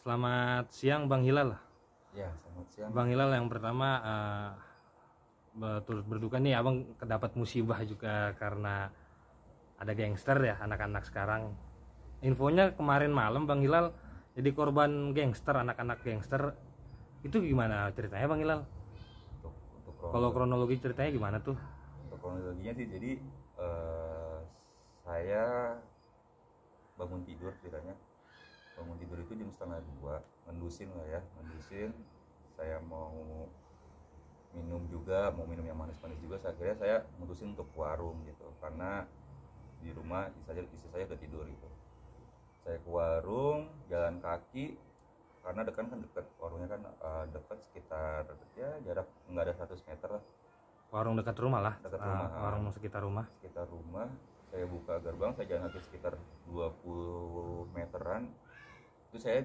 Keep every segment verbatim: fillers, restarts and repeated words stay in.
Selamat siang Bang Hilal. Ya, selamat siang. Bang Hilal, yang pertama uh, turut berduka nih, abang kedapat musibah juga karena ada gangster ya anak-anak sekarang. Infonya kemarin malam Bang Hilal jadi korban gangster, anak-anak gangster. Itu gimana ceritanya Bang Hilal? Untuk, untuk Kalau kronologi ceritanya gimana tuh? Untuk kronologinya sih, jadi uh, saya bangun tidur ceritanya. Bangun tidur itu jam setengah dua, ngendusin lah ya, ngendusin. Saya mau minum juga, mau minum yang manis-manis juga. Saya akhirnya saya mutusin untuk ke warung gitu, karena di rumah istri saya, istri saya udah tidur gitu. Saya ke warung, jalan kaki, karena dekat kan dekat warungnya kan uh, dekat sekitar ya jarak nggak ada seratus meter lah. Warung dekat rumah lah. Dekat uh, rumah. Warung sekitar rumah. Sekitar rumah. Saya buka gerbang, saya jalan kaki sekitar dua puluh meteran. Itu saya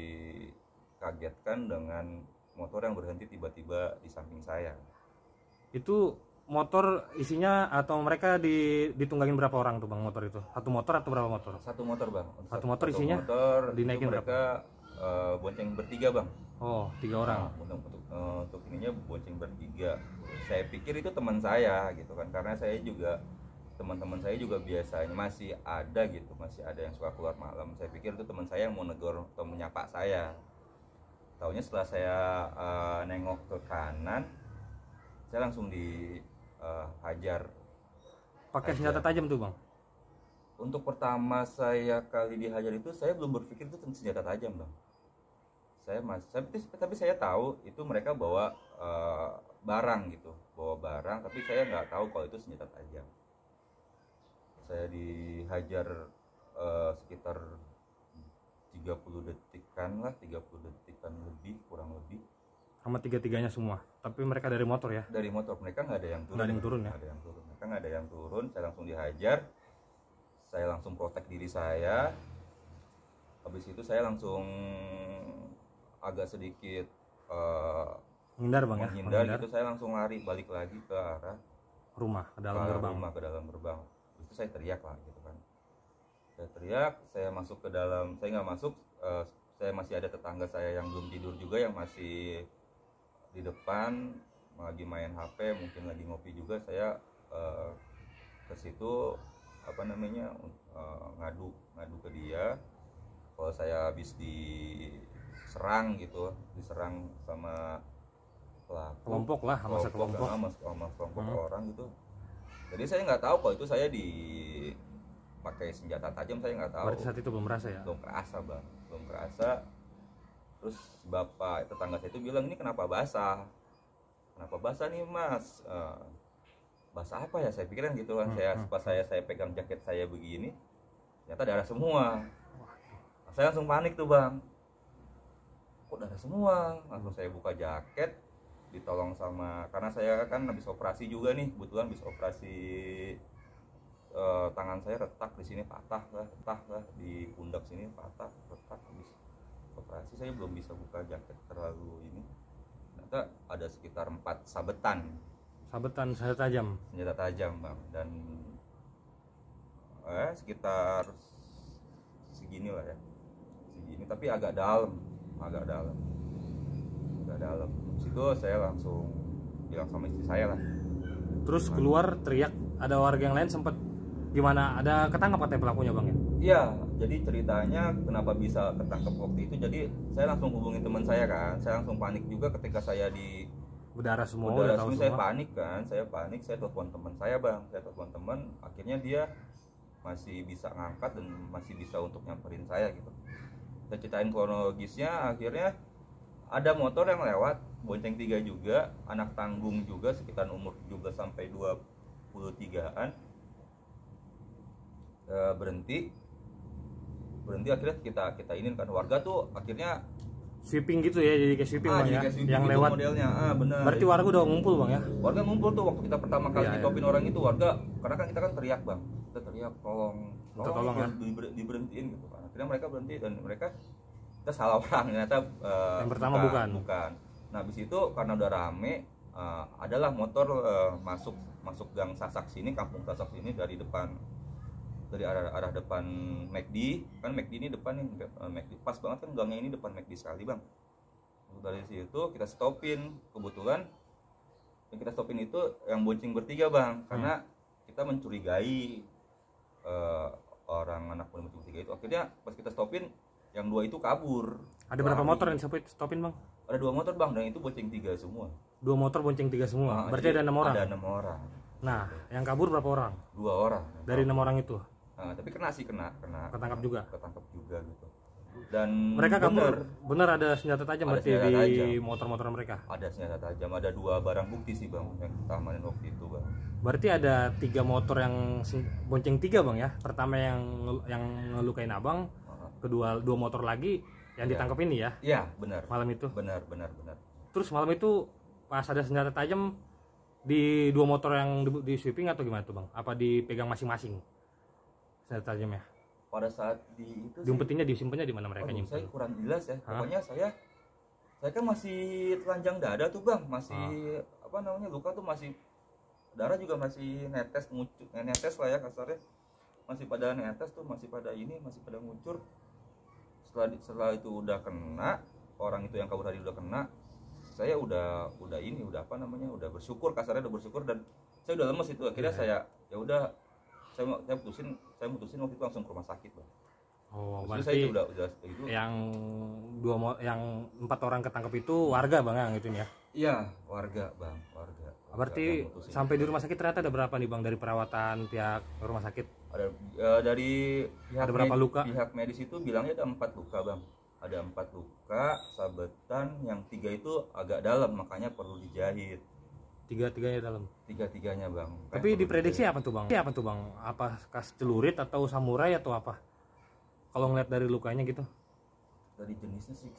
dikagetkan dengan motor yang berhenti tiba-tiba di samping saya. Itu motor isinya atau mereka ditunggangin berapa orang tuh Bang motor itu? Satu motor atau berapa motor? Satu motor Bang. Satu, satu motor isinya motor dinaikin mereka uh, bonceng bertiga Bang. Oh, tiga orang. Nah, untuk untuk uh, untuk ininya bonceng bertiga. Saya pikir itu teman saya gitu kan, karena saya juga teman-teman saya juga biasanya masih ada gitu, masih ada yang suka keluar malam. Saya pikir itu teman saya yang mau negor atau menyapa saya. Taunya setelah saya uh, nengok ke kanan, saya langsung dihajar. Uh, Pakai senjata tajam tuh Bang? Untuk pertama saya kali dihajar itu saya belum berpikir itu senjata tajam Bang. Saya masih, tapi, tapi saya tahu itu mereka bawa uh, barang gitu, bawa barang, tapi saya nggak tahu kalau itu senjata tajam. Saya dihajar uh, sekitar tiga puluh detikan lah, tiga puluh detikan lebih, kurang lebih. Sama tiga-tiganya semua, tapi mereka dari motor ya? Dari motor, mereka nggak ada yang turun. Nggak ada yang turun ya? Nggak ada yang turun. Mereka nggak ada yang turun. Saya langsung dihajar. Saya langsung protek diri saya. Habis itu saya langsung agak sedikit uh, menghindar Bang menghindar, ya? Menghindar gitu. Saya langsung lari balik lagi ke arah rumah, ke dalam ke gerbang. Rumah, ke dalam gerbang. Itu saya teriak lah gitu kan. Saya teriak, saya masuk ke dalam. Saya nggak masuk. Uh, saya masih ada tetangga saya yang belum tidur juga, yang masih di depan lagi main H P, mungkin lagi ngopi juga. Saya uh, ke situ apa namanya uh, ngadu ngadu ke dia kalau saya habis diserang gitu, diserang sama pelaku, kelompok lah, sama kelompok, kelompok, sama, sama kelompok hmm. orang gitu. Jadi saya nggak tahu kalau itu saya dipakai senjata tajam, saya nggak tahu. Berarti saat itu belum merasa ya? Belum kerasa Bang, belum kerasa. Terus bapak tetangga saya itu bilang, ini kenapa basah? Kenapa basah nih Mas? Uh, basah apa ya? Saya pikiran gitu kan. Hmm, saya hmm, pas hmm. saya saya pegang jaket saya begini, ternyata darah semua. Nah, saya langsung panik tuh Bang. Kok darah semua? Langsung saya buka jaket, ditolong sama, karena saya kan habis operasi juga nih, kebetulan habis operasi. Uh, tangan saya retak di sini, patah lah, retak lah di pundak sini, patah, retak habis operasi. Saya belum bisa buka jaket terlalu ini. Ternyata ada sekitar empat sabetan. Sabetan senjata tajam. Senjata tajam Bang, dan eh sekitar segini lah ya, segini, tapi agak dalam, agak dalam, agak dalam. Situ saya langsung bilang sama istri saya lah. Terus keluar teriak, ada warga yang lain sempat gimana? Ada ketangkap katanya pelakunya Bang ya? Iya, jadi ceritanya kenapa bisa ketangkep waktu itu, jadi saya langsung hubungin teman saya kan. Saya langsung panik juga ketika saya di berdarah semua, berdarah tahu semua. Saya panik kan, saya panik, saya telepon teman saya Bang. Saya telepon teman, akhirnya dia masih bisa ngangkat dan masih bisa untuk nyamperin saya gitu. Saya ceritain kronologisnya, akhirnya ada motor yang lewat, bonceng tiga juga, anak tanggung juga, sekitar umur tujuh belas sampai dua puluh tigaan. E, berhenti berhenti akhirnya kita kita inin kan, warga tuh akhirnya sweeping gitu ya, jadi kayak sweeping ah, Bang ya, yang gitu lewat modelnya. Ah, benar. Berarti warga udah ngumpul Bang ya? Warga ngumpul tuh waktu kita pertama kali ya, ditopin ya. orang itu, warga, karena kan kita kan teriak Bang, kita teriak tolong, tolong, tolong ya? diber, diberhentiin gitu kan. Akhirnya mereka berhenti dan mereka, kita salah orang ternyata. Uh, yang pertama bukan, bukan. bukan. Nah habis itu karena udah rame, uh, adalah motor uh, masuk masuk gang Sasak sini, kampung Sasak sini dari depan dari arah arah depan McD, kan McD ini depan nih, eh, McD pas banget kan gangnya ini depan McD sekali bang. Dari situ kita stopin, kebetulan yang kita stopin itu yang bonceng bertiga bang, karena kita mencurigai uh, orang anak muda bonceng bertiga itu. Akhirnya pas kita stopin, yang dua itu kabur. Ada berapa Lari. motor yang stopin, stopin bang? Ada dua motor bang, dan itu bonceng tiga semua. Dua motor bonceng tiga semua, Nah, berarti ada enam orang? Ada enam orang. Nah, yang kabur berapa orang? Dua orang. Dari enam orang itu? Nah, tapi kena sih, kena, kena. Ketangkap juga? Ketangkap juga gitu. Dan mereka kabur, bener, bener ada senjata tajam ada berarti senjata di tajam. motor-motor mereka? Ada senjata tajam, ada dua barang bukti sih bang yang kita amanin waktu itu bang. Berarti ada tiga motor yang bonceng tiga bang ya? Pertama yang yang ngelukain abang, uh-huh. kedua dua motor lagi yang ya. Ditangkap ini ya? Iya benar. Malam itu? Benar benar benar. Terus malam itu pas ada senjata tajam di dua motor yang di, di sweeping atau gimana tuh bang? Apa dipegang masing-masing senjata tajamnya? Pada saat di itu diumpetinnya disimpannya di mana mereka nyimpen? Saya kurang jelas ya. Hah? Pokoknya saya saya kan masih telanjang dada tuh bang, masih ah. apa namanya luka tuh masih darah juga masih netes ngucur, netes lah ya kasarnya, masih pada netes tuh, masih pada ini, masih pada ngucur. Setelah setelah itu udah kena, orang itu yang kabur tadi udah kena, saya udah udah ini udah apa namanya udah bersyukur, kasarnya udah bersyukur, dan saya udah lemes itu. Akhirnya yeah. saya ya udah saya saya putusin saya putusin waktu itu langsung ke rumah sakit bang. Oh, berarti berarti saya udah udah itu yang dua yang empat orang ketangkep itu warga bang yang itu ya? Iya warga bang, warga. warga berarti sampai di rumah sakit ternyata ada berapa nih bang dari perawatan pihak rumah sakit? Ada uh, dari pihak ada berapa med- luka? Pihak medis itu bilangnya ada empat luka bang. Ada empat luka sabetan, yang tiga itu agak dalam makanya perlu dijahit. Tiga-tiganya dalam? Tiga-tiganya bang. Tapi diprediksi apa tuh bang? Apa tuh bang? Apa kas celurit atau samurai atau apa? Kalau ngeliat dari lukanya gitu? Dari jenisnya sih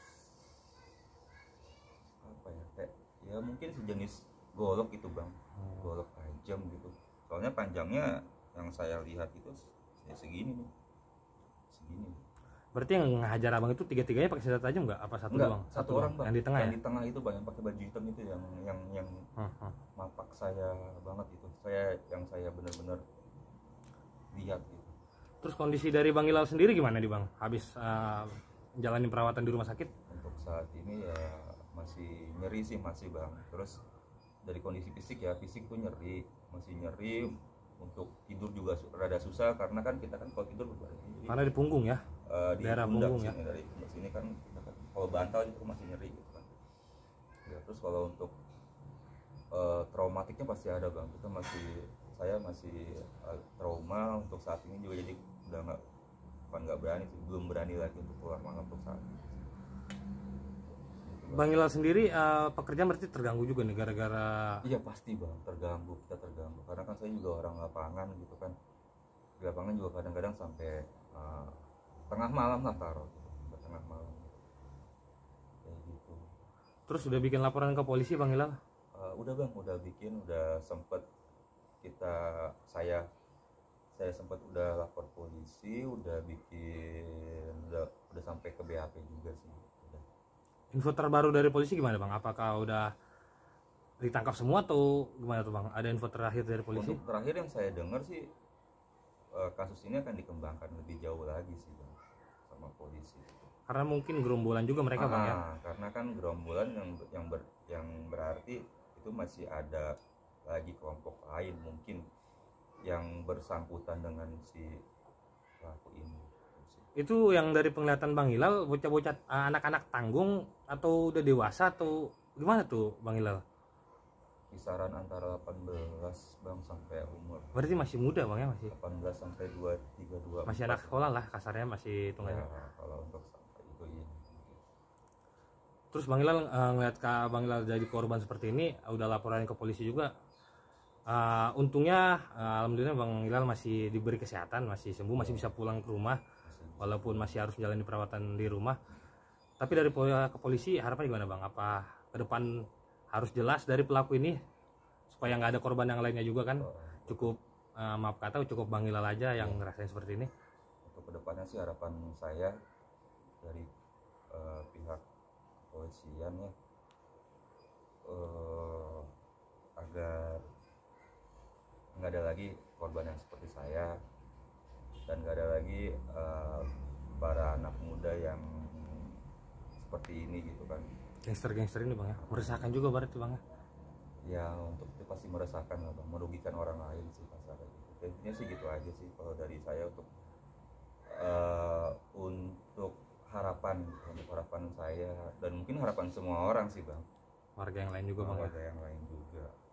apa ya? Kayak ya mungkin sejenis golok gitu bang, hmm. golok tajam gitu. Soalnya panjangnya yang saya lihat itu ya segini nih, segini. Berarti yang ngajar abang itu tiga-tiganya pakai senjata tajam nggak? Apa satu Enggak, bang? Satu, satu orang bang. Yang di tengah yang ya? Di tengah itu bang, yang pakai baju hitam itu yang yang yang hmm, hmm. mapak saya banget itu. Saya yang saya benar-benar lihat gitu. Terus kondisi dari Bang Hilal sendiri gimana nih bang? Habis uh, jalanin perawatan di rumah sakit? Untuk saat ini ya masih nyeri sih masih bang. Terus dari kondisi fisik ya fisik tuh nyeri, masih nyeri. Untuk tidur juga rada susah karena kan kita kan kalau tidur jadi, karena di punggung ya? Uh, di daerah pundak punggung sini, ya? Dari pundak sini kan, kan kalau bantal itu masih nyeri gitu kan. Ya, terus kalau untuk uh, traumatiknya pasti ada bang. Kita masih saya masih uh, trauma untuk saat ini juga, jadi udah nggak bukan nggak berani sih, belum berani lagi untuk keluar malam untuk saat ini. Bang Hilal sendiri uh, pekerjaan berarti terganggu juga nih gara-gara? Iya pasti bang, terganggu, kita terganggu karena kan saya juga orang lapangan gitu kan. Di lapangan juga kadang-kadang sampai uh, tengah malam lah taruh gitu. Tengah malam kayak gitu. Terus udah bikin laporan ke polisi Bang Hilal? Uh, udah bang, udah bikin, udah sempet kita saya saya sempat udah lapor polisi, udah bikin, udah udah sampai ke B A P juga sih. Udah. Info terbaru dari polisi gimana bang? Apakah udah ditangkap semua atau gimana tuh bang? Ada info terakhir dari polisi? Untuk terakhir yang saya dengar sih kasus ini akan dikembangkan lebih jauh lagi sih bang sama polisi. Karena mungkin gerombolan juga mereka ah, bang ya? Karena kan gerombolan yang yang ber, yang berarti itu masih ada lagi kelompok lain mungkin yang bersangkutan dengan si pelaku ini. Itu yang dari penglihatan Bang Hilal bocah-bocah anak-anak tanggung atau udah dewasa atau gimana tuh Bang Hilal? Kisaran antara delapan belas bang sampai umur. Berarti masih muda bang ya, masih? delapan belas sampai dua puluh tiga dua puluh empat. Masih anak sekolah lah kasarnya, masih hitungannya. Ya, kalau untuk itu iya. Terus Bang Hilal uh, ngeliat Kak Bang Hilal jadi korban seperti ini, udah laporan ke polisi juga. Uh, untungnya uh, alhamdulillah Bang Hilal masih diberi kesehatan, masih sembuh, masih bisa pulang ke rumah walaupun masih harus menjalani perawatan di rumah. Tapi dari ke polisi harapan gimana bang? Apa ke depan harus jelas dari pelaku ini supaya nggak ada korban yang lainnya juga kan? Cukup uh, maaf kata cukup Bang Hilal aja yang ngerasain seperti ini. Untuk kedepannya sih harapan saya dari uh, pihak kepolisian ya uh, agar nggak ada lagi korban yang seperti saya, dan gak ada lagi uh, para anak muda yang seperti ini gitu kan. Gangster-gangster ini bang ya, meresahkan juga berarti bang ya. Ya untuk itu pasti meresahkan lah bang, merugikan orang lain sih kasarnya gitu. Intinya sih gitu aja sih kalau dari saya untuk uh, untuk harapan untuk harapan saya dan mungkin harapan semua orang sih bang, Warga yang lain juga bang ya. warga yang lain juga.